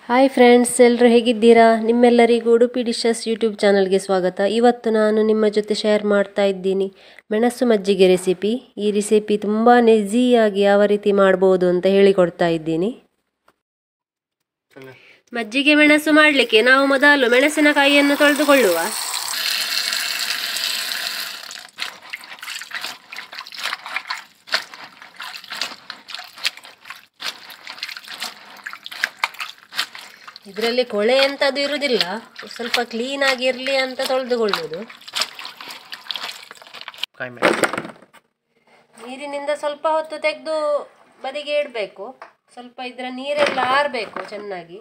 Hi friends, ಎಲ್ಲರೂ ಹೇಗಿದ್ದೀರಾ? ನಿಮ್ಮೆಲ್ಲರಿಗೂ ಉಡುಪಿ ಡಿಶಸ್ ಯೂಟ್ಯೂಬ್ ಚಾನಲ್ಗೆ ಸ್ವಾಗತ. ಇವತ್ತು ನಾನು ನಿಮ್ಮ ಜೊತೆ ಶೇರ್ ಮಾಡ್ತಾ ಇದ್ದೀನಿ ಮೆಣಸು ಮಜ್ಜಿಗೆ ರೆಸಿಪಿ. ಈ ರೆಸಿಪಿ ತುಂಬಾ ಈಸಿಯಾಗಿ ಯಾವ ರೀತಿ ಮಾಡ್ಬೋದು ಅಂತ ಹೇಳಿಕೊಡ್ತಾ ಇದ್ದೀನಿ. ಮಜ್ಜಿಗೆ ಮೆಣಸು ಮಾಡಲಿಕ್ಕೆ ನಾವು ಮೊದಲು ಮೆಣಸಿನಕಾಯಿಯನ್ನು ತೊಳೆದುಕೊಳ್ಳುವ. ಇದರಲ್ಲಿ ಕೊಳೆ ಎಂಥದ್ದು ಇರುವುದಿಲ್ಲ, ಸ್ವಲ್ಪ ಕ್ಲೀನ್ ಆಗಿರಲಿ ಅಂತ ತೊಳೆದುಕೊಳ್ಳುವುದು. ನೀರಿನಿಂದ ಸ್ವಲ್ಪ ಹೊತ್ತು ತೆಗೆದು ಬದಿಗೆ ಇಡಬೇಕು. ಸ್ವಲ್ಪ ಇದರ ನೀರೆಲ್ಲ ಆರಬೇಕು ಚೆನ್ನಾಗಿ.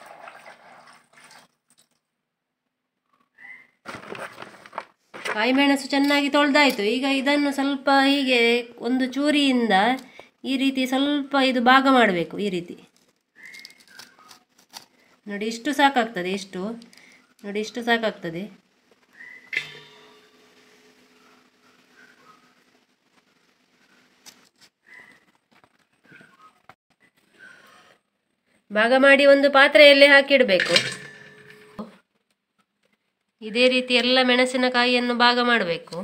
ಕಾಯಿ ಮೆಣಸು ಚೆನ್ನಾಗಿ ತೊಳೆದಾಯ್ತು. ಈಗ ಇದನ್ನು ಸ್ವಲ್ಪ ಹೀಗೆ ಒಂದು ಚೂರಿಯಿಂದ ಈ ರೀತಿ ಸ್ವಲ್ಪ ಇದು ಭಾಗ ಮಾಡಬೇಕು. ಈ ರೀತಿ ನೋಡಿ, ಇಷ್ಟು ಸಾಕಾಗ್ತದೆ. ಇಷ್ಟು ಸಾಕಾಗ್ತದೆ. ಭಾಗ ಮಾಡಿ ಒಂದು ಪಾತ್ರೆಯಲ್ಲಿ ಹಾಕಿಡಬೇಕು. ಇದೇ ರೀತಿ ಎಲ್ಲ ಮೆಣಸಿನಕಾಯಿಯನ್ನು ಭಾಗ ಮಾಡಬೇಕು.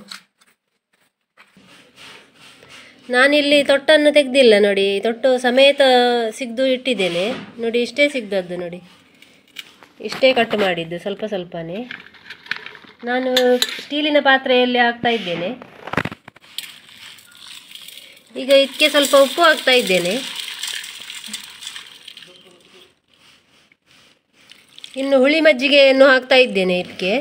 ನಾನಿಲ್ಲಿ ತೊಟ್ಟನ್ನು ತೆಗೆದಿಲ್ಲ ನೋಡಿ, ತೊಟ್ಟು ಸಮೇತ ಸಿಗ್ದು ಇಟ್ಟಿದ್ದೇನೆ ನೋಡಿ. ಇಷ್ಟೇ ಸಿಗ್ದದ್ದು ನೋಡಿ, ಇಷ್ಟೇ ಕಟ್ ಮಾಡಿದ್ದು, ಸ್ವಲ್ಪ ಸ್ವಲ್ಪನೇ. ನಾನು ಸ್ಟೀಲಿನ ಪಾತ್ರೆಯಲ್ಲಿ ಹಾಕ್ತಾ ಇದ್ದೇನೆ. ಈಗ ಇದಕ್ಕೆ ಸ್ವಲ್ಪ ಉಪ್ಪು ಹಾಕ್ತಾ ಇದ್ದೇನೆ. ಇನ್ನು ಹುಳಿ ಮಜ್ಜಿಗೆಯನ್ನು ಹಾಕ್ತಾ ಇದ್ದೇನೆ ಇದಕ್ಕೆ.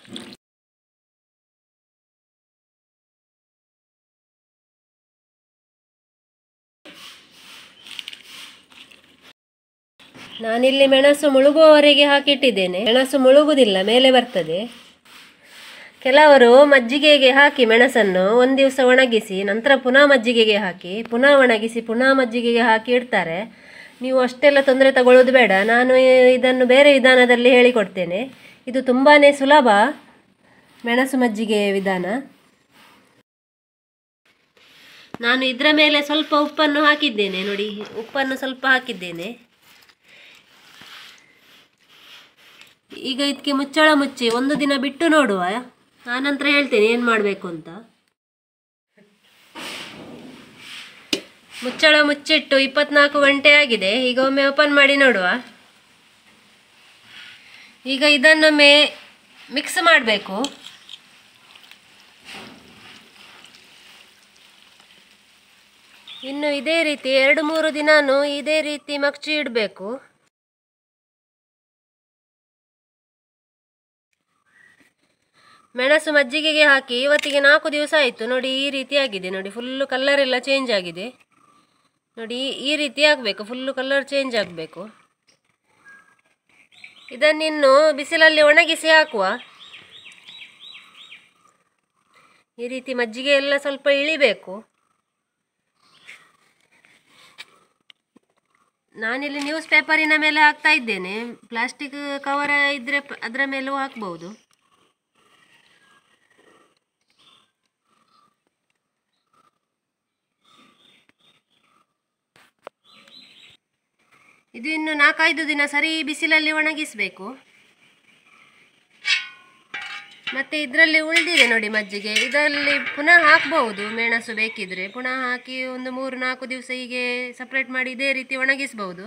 ನಾನಿಲ್ಲಿ ಮೆಣಸು ಮುಳುಗುವವರೆಗೆ ಹಾಕಿಟ್ಟಿದ್ದೇನೆ. ಮೆಣಸು ಮುಳುಗುವುದಿಲ್ಲ, ಮೇಲೆ ಬರ್ತದೆ. ಕೆಲವರು ಮಜ್ಜಿಗೆಗೆ ಹಾಕಿ ಮೆಣಸನ್ನು ಒಂದು ದಿವಸ ಒಣಗಿಸಿ ನಂತರ ಪುನಃ ಮಜ್ಜಿಗೆಗೆ ಹಾಕಿ, ಪುನಃ ಒಣಗಿಸಿ ಪುನಃ ಮಜ್ಜಿಗೆಗೆ ಹಾಕಿ ಇಡ್ತಾರೆ. ನೀವು ಅಷ್ಟೆಲ್ಲ ತೊಂದರೆ ತಗೊಳ್ಳೋದು ಬೇಡ. ನಾನು ಇದನ್ನು ಬೇರೆ ವಿಧಾನದಲ್ಲಿ ಹೇಳಿಕೊಡ್ತೇನೆ. ಇದು ತುಂಬಾ ಸುಲಭ ಮೆಣಸು ಮಜ್ಜಿಗೆ ವಿಧಾನ. ನಾನು ಇದರ ಮೇಲೆ ಸ್ವಲ್ಪ ಉಪ್ಪನ್ನು ಹಾಕಿದ್ದೇನೆ ನೋಡಿ, ಉಪ್ಪನ್ನು ಸ್ವಲ್ಪ ಹಾಕಿದ್ದೇನೆ. ಈಗ ಇದಕ್ಕೆ ಮುಚ್ಚಳ ಮುಚ್ಚಿ ಒಂದು ದಿನ ಬಿಟ್ಟು ನೋಡುವ. ಆನಂತರ ಹೇಳ್ತೇನೆ ಏನು ಮಾಡಬೇಕು ಅಂತ. ಮುಚ್ಚಳ ಮುಚ್ಚಿಟ್ಟು 24 ಗಂಟೆ ಆಗಿದೆ. ಈಗ ಒಮ್ಮೆ ಓಪನ್ ಮಾಡಿ ನೋಡುವ. ಈಗ ಇದನ್ನೊಮ್ಮೆ ಮಿಕ್ಸ್ ಮಾಡಬೇಕು. ಇನ್ನು ಇದೇ ರೀತಿ 2-3 ದಿನಾನು ಇದೇ ರೀತಿ ಮಗ್ಚಿ ಇಡಬೇಕು. ಮೆಣಸು ಮಜ್ಜಿಗೆಗೆ ಹಾಕಿ ಇವತ್ತಿಗೆ 4 ದಿವಸ ಆಯಿತು ನೋಡಿ. ಈ ರೀತಿ ಆಗಿದೆ ನೋಡಿ, ಫುಲ್ಲು ಕಲರ್ ಎಲ್ಲ ಚೇಂಜ್ ಆಗಿದೆ ನೋಡಿ. ಈ ರೀತಿ ಆಗಬೇಕು, ಫುಲ್ಲು ಕಲರ್ ಚೇಂಜ್ ಆಗಬೇಕು. ಇದನ್ನಿನ್ನು ಬಿಸಿಲಲ್ಲಿ ಒಣಗಿಸಿ ಹಾಕುವ. ಈ ರೀತಿ ಮಜ್ಜಿಗೆ ಎಲ್ಲ ಸ್ವಲ್ಪ ಇಳಿಬೇಕು. ನಾನಿಲ್ಲಿ ನ್ಯೂಸ್ ಪೇಪರಿನ ಮೇಲೆ ಹಾಕ್ತಾ ಇದ್ದೇನೆ. ಪ್ಲಾಸ್ಟಿಕ್ ಕವರ್ ಇದ್ದರೆ ಅದರ ಮೇಲೂ ಹಾಕ್ಬೋದು. ಇದು ಇನ್ನು 4-5 ದಿನ ಸರಿ ಬಿಸಿಲಲ್ಲಿ ಒಣಗಿಸಬೇಕು. ಮತ್ತೆ ಇದರಲ್ಲಿ ಉಳಿದಿದೆ ನೋಡಿ ಮಜ್ಜಿಗೆ, ಇದರಲ್ಲಿ ಪುನಃ ಹಾಕ್ಬಹುದು. ಮೆಣಸು ಬೇಕಿದ್ರೆ ಪುನಃ ಹಾಕಿ ಒಂದು 3-4 ದಿವಸ ಹೀಗೆ ಸಪ್ರೇಟ್ ಮಾಡಿ ಇದೇ ರೀತಿ ಒಣಗಿಸಬಹುದು.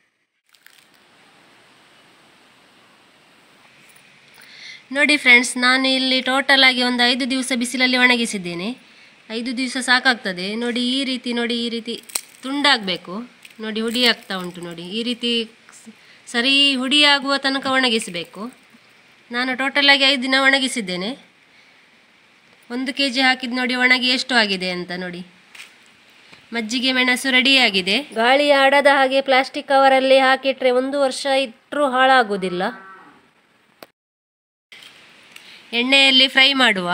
ನೋಡಿ ಫ್ರೆಂಡ್ಸ್, ನಾನು ಇಲ್ಲಿ ಟೋಟಲ್ ಆಗಿ ಒಂದು 5 ದಿವಸ ಬಿಸಿಲಲ್ಲಿ ಒಣಗಿಸಿದ್ದೇನೆ. 5 ದಿವಸ ಸಾಕಾಗ್ತದೆ ನೋಡಿ. ಈ ರೀತಿ ತುಂಡಾಗಬೇಕು ನೋಡಿ, ಹುಡಿ ಆಗ್ತಾ ಉಂಟು ನೋಡಿ. ಈ ರೀತಿ ಸರಿ ಹುಡಿ ಆಗುವ ತನಕ ಒಣಗಿಸಬೇಕು. ನಾನು ಟೋಟಲ್ ಆಗಿ 5 ದಿನ ಒಣಗಿಸಿದ್ದೇನೆ. 1 kg ಹಾಕಿದ್ದು ನೋಡಿ ಒಣಗಿ ಎಷ್ಟು ಆಗಿದೆ ಅಂತ ನೋಡಿ. ಮಜ್ಜಿಗೆ ಮೆಣಸು ರೆಡಿಯಾಗಿದೆ. ಗಾಳಿ ಆಡದ ಹಾಗೆ ಪ್ಲಾಸ್ಟಿಕ್ ಕವರಲ್ಲಿ ಹಾಕಿಟ್ರೆ 1 ವರ್ಷ ಇಟ್ಟರೂ ಹಾಳಾಗುವುದಿಲ್ಲ. ಎಣ್ಣೆಯಲ್ಲಿ ಫ್ರೈ ಮಾಡುವ.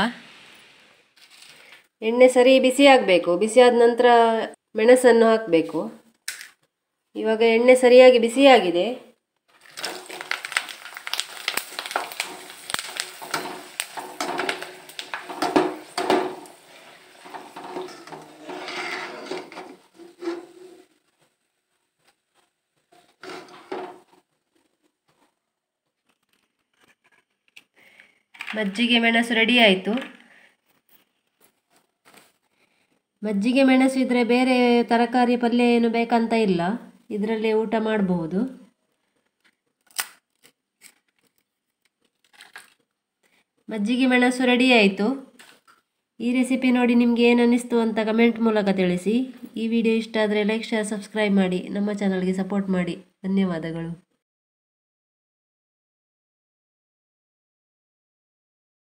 ಎಣ್ಣೆ ಸರಿ ಬಿಸಿ ಆಗಬೇಕು. ಬಿಸಿಯಾದ ನಂತರ ಮೆಣಸನ್ನು ಹಾಕಬೇಕು. ಇವಾಗ ಎಣ್ಣೆ ಸರಿಯಾಗಿ ಬಿಸಿಯಾಗಿದೆ. ಮಜ್ಜಿಗೆ ಮೆಣಸು ರೆಡಿ ಆಯಿತು. ಮಜ್ಜಿಗೆ ಮೆಣಸು ಇದ್ದರೆ ಬೇರೆ ತರಕಾರಿ ಪಲ್ಯ ಏನು ಬೇಕಂತ ಇಲ್ಲ, ಇದರಲ್ಲೇ ಊಟ ಮಾಡಬಹುದು. ಮಜ್ಜಿಗೆ ಮೆಣಸು ರೆಡಿ ಆಯಿತು. ಈ ರೆಸಿಪಿ ನೋಡಿ ನಿಮಗೆ ಏನು ಅನ್ನಿಸ್ತು ಅಂತ ಕಮೆಂಟ್ ಮೂಲಕ ತಿಳಿಸಿ. ಈ ವಿಡಿಯೋ ಇಷ್ಟ ಆದರೆ ಲೈಕ್, ಶೇರ್, ಸಬ್ಸ್ಕ್ರೈಬ್ ಮಾಡಿ ನಮ್ಮ ಚಾನಲ್ಗೆ ಸಪೋರ್ಟ್ ಮಾಡಿ. ಧನ್ಯವಾದಗಳು.